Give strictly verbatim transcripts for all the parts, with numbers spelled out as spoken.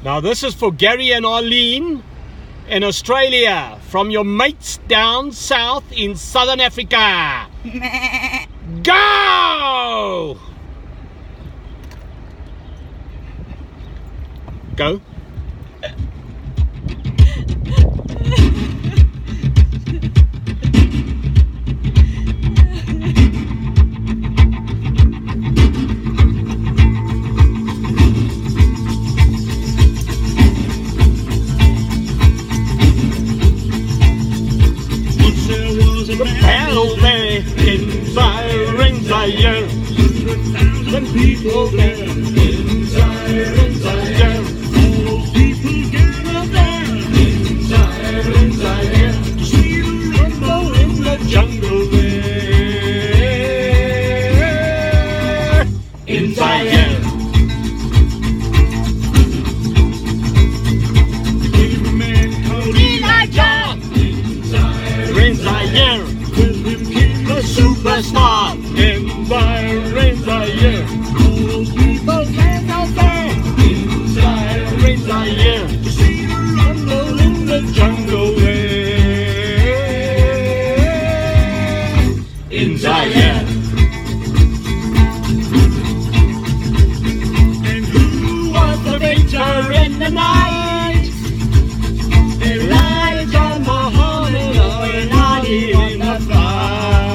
Now this is for Gary and Arlene in Australia, from your mates down south in Southern Africa. Go! Go. Battle there in Zaire, in Zaire. Hundred thousand people there in Zaire, in Zaire. All those people gathered there in Zaire, in Zaire. To see the rumble in the jungle there in Zaire. Came a man called Elijah in Zaire, in Zaire. Superstar in Zaire, in Zaire. All those people stand out there in Zaire, in Zaire. To see the rumble in the jungle there in Zaire. And who was the victor in the night? Elijah Muhammad or Elijah in the fight?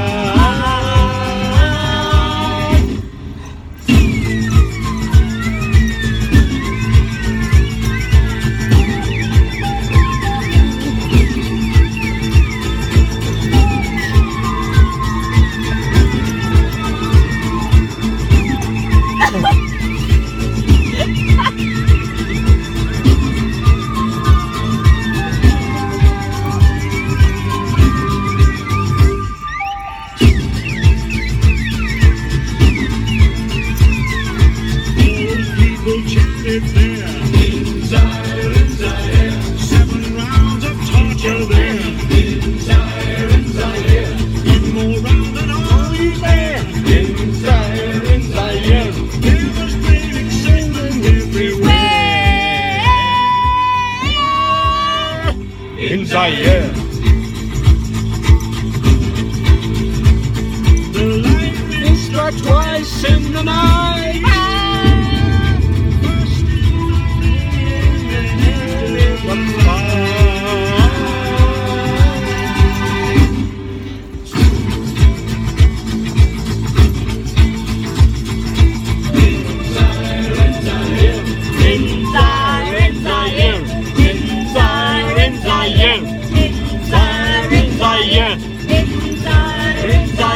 Zaire. The lightning struck twice in the night. First in the fire. In Zaire, in Zaire, in Zaire, in Zaire, in Zaire, in Zaire. In Zaire, in Zaire, in Zaire.